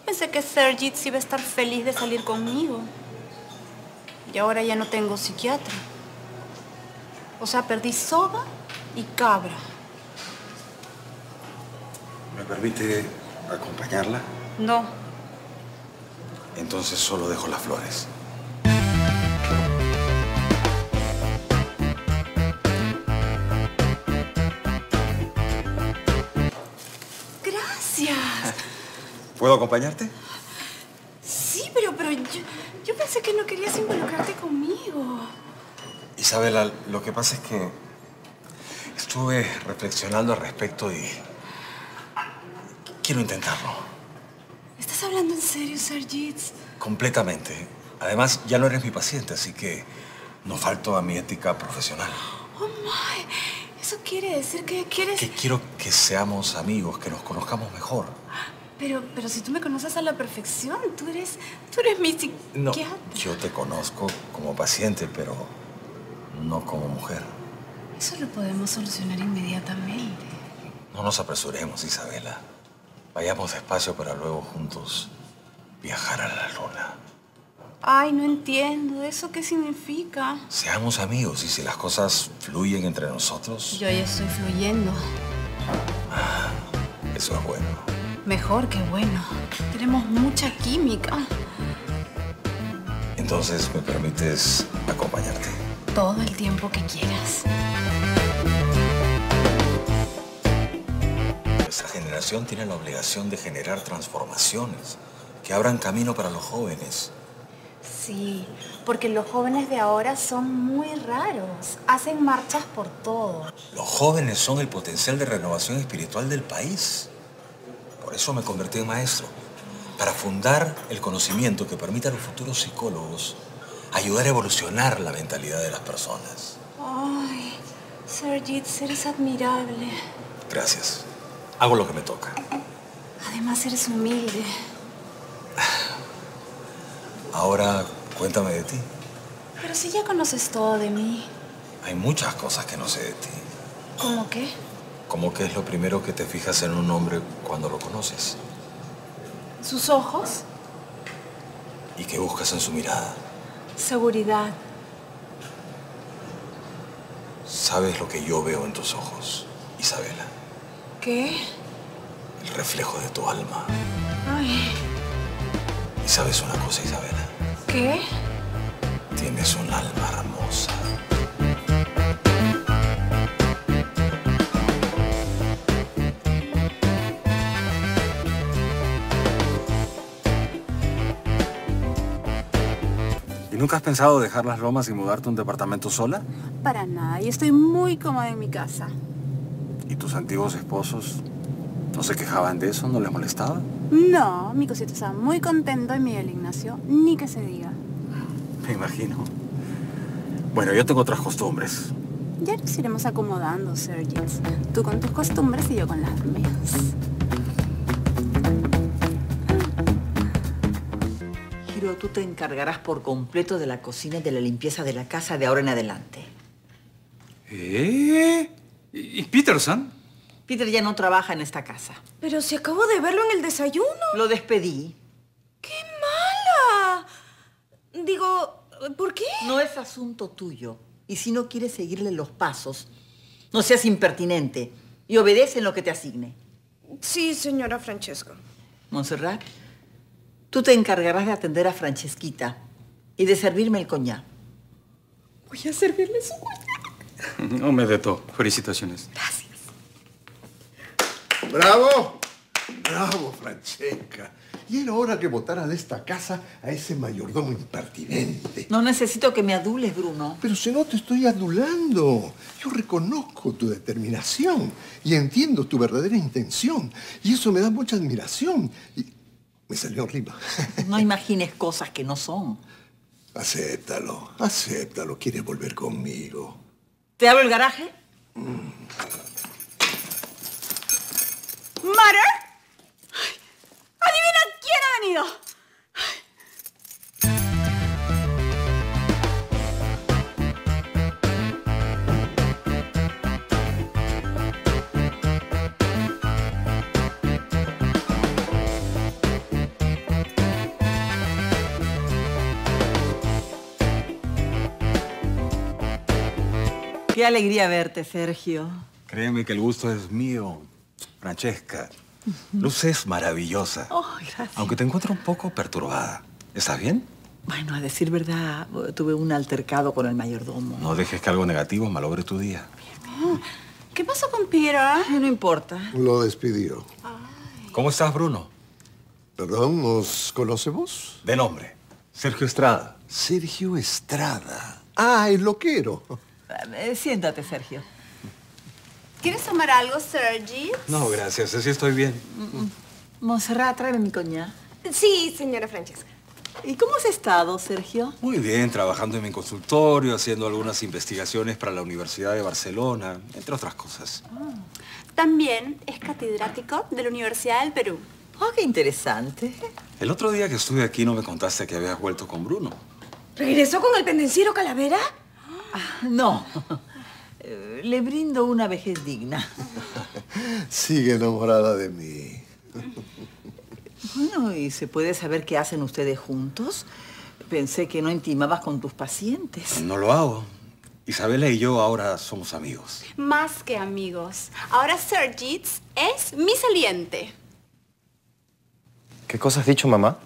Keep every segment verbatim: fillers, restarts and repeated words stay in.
pensé que Sergit iba a estar feliz de salir conmigo. Y ahora ya no tengo psiquiatra. O sea, perdí soga y cabra. ¿Me permite acompañarla? No. Entonces solo dejo las flores. Gracias. ¿Puedo acompañarte? Sí, pero, pero yo, yo pensé que no querías involucrarte conmigo. Isabela, lo que pasa es que estuve reflexionando al respecto y quiero intentarlo. ¿Estás hablando en serio, Sergit? Completamente. Además, ya no eres mi paciente, así que no falto a mi ética profesional. Oh, my. Eso quiere decir que quieres... Que quiero que seamos amigos, que nos conozcamos mejor. Pero, pero si tú me conoces a la perfección, tú eres, tú eres mi psiquiatra. No, yo te conozco como paciente, pero no como mujer. Eso lo podemos solucionar inmediatamente. No nos apresuremos, Isabela. Vayamos despacio para luego juntos viajar a la luna. Ay, no entiendo. ¿Eso qué significa? Seamos amigos y si las cosas fluyen entre nosotros... Yo ya estoy fluyendo. Ah, eso es bueno. Mejor que bueno. Tenemos mucha química. Entonces, ¿me permites acompañarte? Todo el tiempo que quieras. Nuestra generación tiene la obligación de generar transformaciones que abran camino para los jóvenes. Sí, porque los jóvenes de ahora son muy raros. Hacen marchas por todo. Los jóvenes son el potencial de renovación espiritual del país. Por eso me convertí en maestro. Para fundar el conocimiento que permita a los futuros psicólogos ayudar a evolucionar la mentalidad de las personas. Ay, Sergit, eres admirable. Gracias. Hago lo que me toca. Además, eres humilde. Ahora, cuéntame de ti. Pero si ya conoces todo de mí. Hay muchas cosas que no sé de ti. ¿Cómo qué? ¿Cómo qué es lo primero que te fijas en un hombre cuando lo conoces? ¿Sus ojos? ¿Y qué buscas en su mirada? Seguridad. ¿Sabes lo que yo veo en tus ojos, Isabela? ¿Qué? El reflejo de tu alma. Ay. ¿Y sabes una cosa, Isabela? ¿Qué? Tienes un alma hermosa. ¿Y nunca has pensado dejar las Lomas y mudarte a un departamento sola? Para nada. Yo estoy muy cómoda en mi casa. ¿Y tus antiguos esposos no se quejaban de eso? ¿No les molestaba? No, mi cosito estaba muy contento y Miguel Ignacio, ni que se diga. Me imagino. Bueno, yo tengo otras costumbres. Ya nos iremos acomodando, Sergit. Tú con tus costumbres y yo con las mías. Hiro, tú te encargarás por completo de la cocina y de la limpieza de la casa de ahora en adelante. ¿Eh? ¿Y Peterson? Peter ya no trabaja en esta casa. Pero si acabo de verlo en el desayuno. Lo despedí. ¡Qué mala! Digo, ¿por qué? No es asunto tuyo. Y si no quieres seguirle los pasos, no seas impertinente y obedece en lo que te asigne. Sí, señora Francesca. Montserrat, tú te encargarás de atender a Francesquita y de servirme el coñac. Voy a servirle su coñac. No me detó. Felicitaciones. Gracias. ¡Bravo! ¡Bravo, Francesca! Y era hora que botara de esta casa a ese mayordomo impertinente. No necesito que me adules, Bruno. Pero si no te estoy adulando. Yo reconozco tu determinación y entiendo tu verdadera intención. Y eso me da mucha admiración. Y me salió arriba. No imagines cosas que no son. Acéptalo, acéptalo. ¿Quieres volver conmigo? ¿Te abro el garaje? Mm. ¿Mother? ¡Adivina quién ha venido! Qué alegría verte, Sergio. Créeme que el gusto es mío, Francesca. Luces maravillosa. Oh, gracias. Aunque te encuentro un poco perturbada. ¿Estás bien? Bueno, a decir verdad, tuve un altercado con el mayordomo. No dejes que algo negativo malogre tu día. ¿Qué pasó con Peter? Ay, no importa. Lo despidió. ¿Cómo estás, Bruno? Perdón, ¿nos conocemos? De nombre. Sergio Estrada. Sergio Estrada. Ah, el loquero. Eh, siéntate, Sergio. ¿Quieres tomar algo, Sergi? No, gracias. Así estoy bien. Montserrat, tráeme mi coñac. Sí, señora Francesca. ¿Y cómo has estado, Sergio? Muy bien, trabajando en mi consultorio, haciendo algunas investigaciones para la Universidad de Barcelona, entre otras cosas. También es catedrático de la Universidad del Perú. Oh, qué interesante. El otro día que estuve aquí no me contaste que habías vuelto con Bruno. ¿Regresó con el pendenciero Calavera? Ah, no. Eh, Le brindo una vejez digna. Sigue enamorada de mí. Bueno, ¿y se puede saber qué hacen ustedes juntos? Pensé que no intimabas con tus pacientes. No lo hago. Isabela y yo ahora somos amigos. Más que amigos. Ahora Sergi es mi saliente. ¿Qué cosa has dicho, mamá?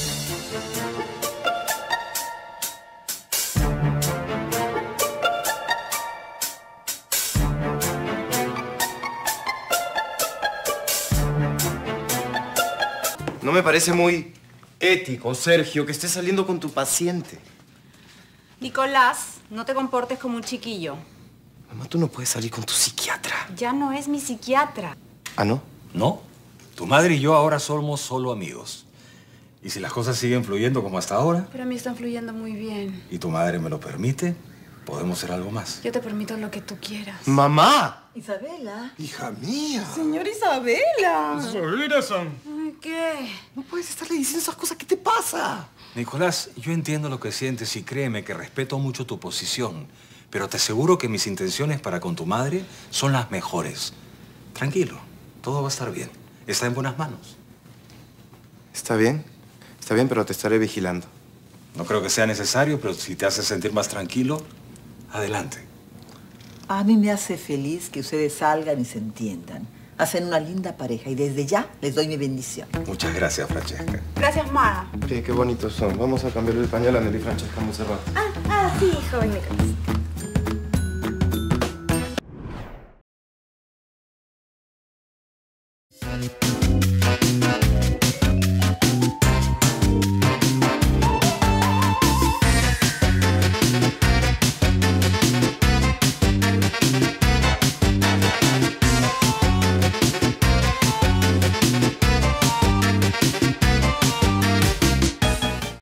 No me parece muy ético, Sergio, que estés saliendo con tu paciente. Nicolás, no te comportes como un chiquillo. Mamá, tú no puedes salir con tu psiquiatra. Ya no es mi psiquiatra. ¿Ah, no? No. Tu madre y yo ahora somos solo amigos. Y si las cosas siguen fluyendo como hasta ahora, Pero a mí están fluyendo muy bien. y tu madre me lo permite, podemos hacer algo más. Yo te permito lo que tú quieras. ¡Mamá! Isabela. Hija mía. Señora Isabela. Ay, ¿qué? No puedes estarle diciendo esas cosas. ¿Qué te pasa? Nicolás, yo entiendo lo que sientes y créeme que respeto mucho tu posición, pero te aseguro que mis intenciones para con tu madre son las mejores. Tranquilo, todo va a estar bien. Está en buenas manos. Está bien. Está bien, pero te estaré vigilando. No creo que sea necesario, pero si te hace sentir más tranquilo, adelante. A mí me hace feliz que ustedes salgan y se entiendan. Hacen una linda pareja y desde ya les doy mi bendición. Muchas gracias, Francesca. Gracias, Mara. Sí, qué bonitos son. Vamos a cambiarle el pañal a Nelly Francesca Montserrat. Ah, ah, sí, joven Nicolás.